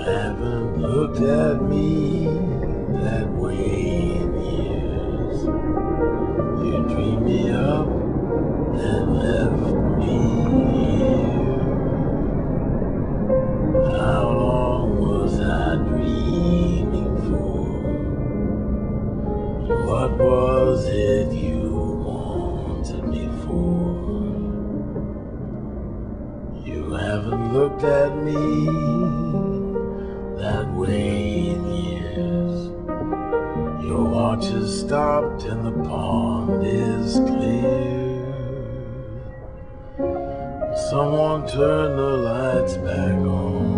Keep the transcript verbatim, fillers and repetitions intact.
haven't looked at me that way in years. You dreamed me up and left me here. How long was I dreaming for? What was it you wanted me for? You haven't looked at me that way in years. Your watch has stopped and the pond is clear. Someone turn the lights back on.